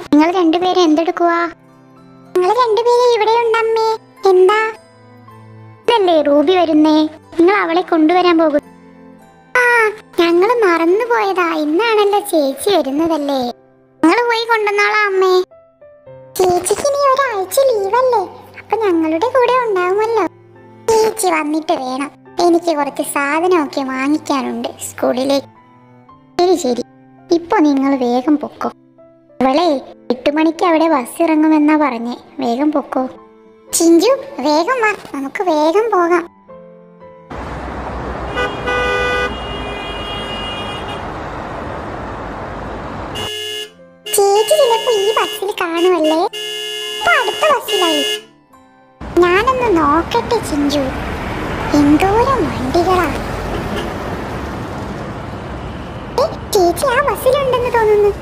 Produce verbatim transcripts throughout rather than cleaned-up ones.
നിങ്ങൾ രണ്ടുപേരും എന്തെടുക്കുവാ? നിങ്ങൾ രണ്ടുപേരും ഇവിടെ ഉണ്ടമ്മേ. എന്താ? ഇതല്ലേ റൂബി വരുന്നേ, നിങ്ങൾ അവളെ കൊണ്ടുവരാൻ പോകും. ആ, ഞങ്ങൾ മറന്നു പോയതാ. ഇന്നാണല്ലോ ചേച്ചി വരുന്നതല്ലേ. നിങ്ങൾ പോയി കൊണ്ടുവന്നാളാ അമ്മേ. ചേച്ചിക്ക് ഇനി ഒരാഴ്ച ലീവല്ലേ, അപ്പൊ ഞങ്ങളുടെ കൂടെ ഉണ്ടാവുമല്ലോ. ചേച്ചി വന്നിട്ട് വേണം, എനിക്ക് കുറച്ച് സാധനമൊക്കെ വാങ്ങിക്കാനുണ്ട് സ്കൂളിലേക്ക്. ശരി ശരി, ഇപ്പൊ നിങ്ങൾ വേഗം പൊക്കോ. അവളെ എട്ടു മണിക്ക് അവിടെ ബസ് ഇറങ്ങുമെന്നാ പറഞ്ഞേ. വേഗം പൊക്കോ. ചിഞ്ചു വേഗം വാ, നമുക്ക് വേഗം പോകാം. ചേച്ചി ചിലപ്പോ ഈ ബസ്സിൽ കാണുമല്ലേ. ഇപ്പൊ അടുത്ത ബസ്സിലായി. ഞാനൊന്ന് നോക്കട്ടെ ചിഞ്ചു, എന്തോരം വണ്ടികളാ. ചേച്ചി ആ ബസ്സിലുണ്ടെന്ന് തോന്നുന്നു.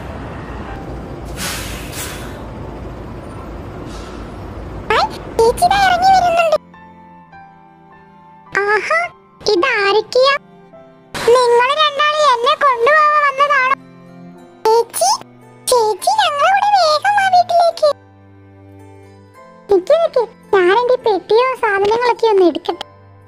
ചേച്ചി ഇറങ്ങി വരുന്നുണ്ട്. ആഹാ, ഇതാരൊക്കെയാ? നിങ്ങൾ രണ്ടാളും എന്നെ കൊണ്ടുപോകാൻ വന്നതാണോ? ചേച്ചി ചേച്ചി ഞങ്ങളിവിടെ വേഗം ആ വീട്ടിലേക്ക്. നിക്ക് നിക്ക്, ഞാൻ എന്റെ പെട്ടിയോ സാധനങ്ങളൊക്കെ ഒന്ന് എടുക്കട്ടെ.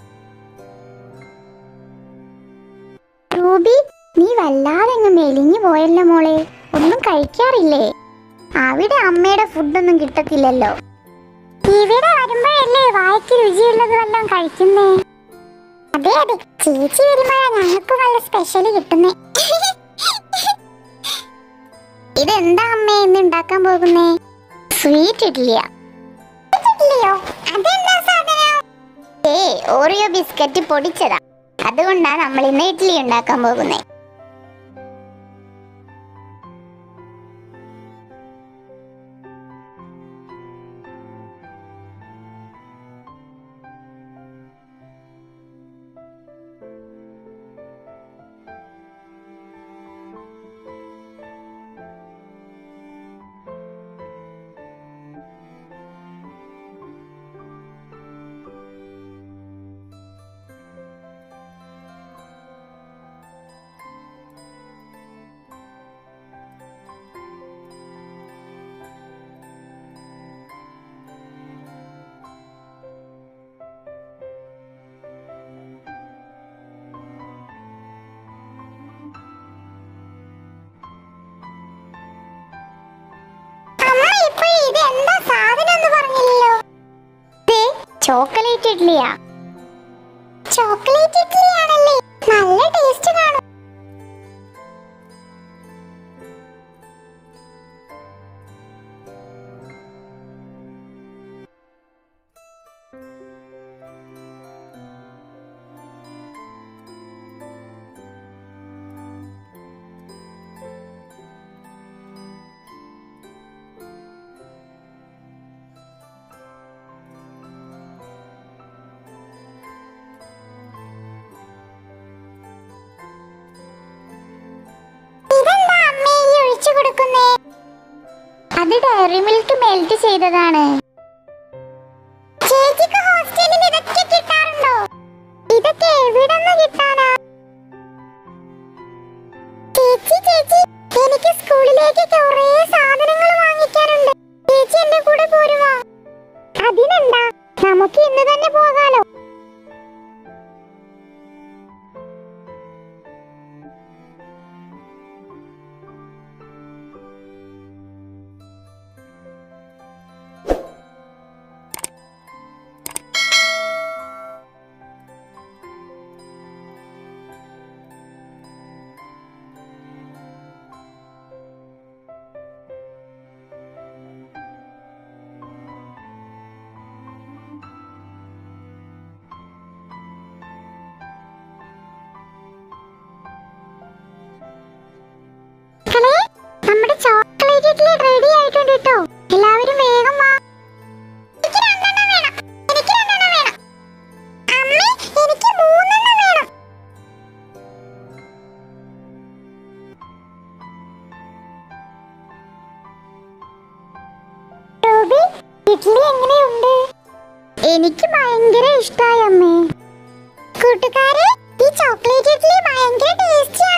റൂബി, നീ വല്ലാതെ അങ്ങ് മെലിഞ്ഞു പോയല്ലോ മോളെ. ഒന്നും കഴിക്കാറില്ലേ? അവിടെ അമ്മയുടെ ഫുഡൊന്നും കിട്ടത്തില്ലല്ലോ. ഇവിടെ വരുമ്പോഴല്ലേ വായ്ക്ക് രുചിയുള്ളത് വല്ലതും കഴിക്കുന്നേ. അതെ അതെ, ചേച്ചി വരുമ്പോഴാ ഞങ്ങൾക്ക് നല്ല സ്പെഷ്യല് കിട്ടുന്നേ. ഇതെന്താ അമ്മേ ഇന്ന് ഉണ്ടാക്കാൻ പോകുന്നേ? സ്വീറ്റ് ഇഡ്ലിയാ? ഇഡ്ലിയോ? അതെന്താ സാധനം? ഏ ഓറിയോ ബിസ്ക്കറ്റ് പൊടിച്ചതാ, അതുകൊണ്ടാ നമ്മൾ ഇന്ന് ഇഡ്ലി ഉണ്ടാക്കാൻ പോകുന്നേ. ചോക്ലേറ്റ് ഇഡ്ലിയാ? ചോക്ലേറ്റ് ഇഡ്ലിയാണല്ലേ, നല്ല ടേസ്റ്റ് കാണും. അത് ഡയറി മിൽക്ക് മെൽറ്റ് ചെയ്തതാണ്. ചേച്ചിക്ക് ഹോസ്റ്റലിൽ ഇതൊക്കെ കിട്ടാറുണ്ടോ? ഇതൊക്കെ എവിടെന്ന് കിട്ടാനാ? ചേച്ചി ചേച്ചി എനിക്ക് സ്കൂളിലേക്ക് കുറേ സാധനങ്ങൾ വാങ്ങിക്കാനുണ്ട്. ചേച്ചി എന്റെ കൂടെ പോരുമോ? അതിനെന്താ, നമുക്ക് ഇന്ന് തന്നെ പോകാലോ. നമ്മുടെ ചോക്ലേറ്റ് ഇഡ്ലി റെഡി ആയിട്ടുണ്ട് കേട്ടോ. എല്ലാവരും വേഗം വാ. എനിക്ക് രണ്ടെണ്ണം വേണം. എനിക്ക് രണ്ടെണ്ണം വേണം. അമ്മേ, എനിക്ക് മൂന്നെണ്ണം വേണം. റൂബി, ഇഡ്ലി എങ്ങനെയുണ്ട്? എനിക്ക് ഭയങ്കര ഇഷ്ടമായി അമ്മേ. കൂട്ടുകാരെ, ഈ ചോക്ലേറ്റ് ഇഡ്ലി ഭയങ്കര ടേസ്റ്റി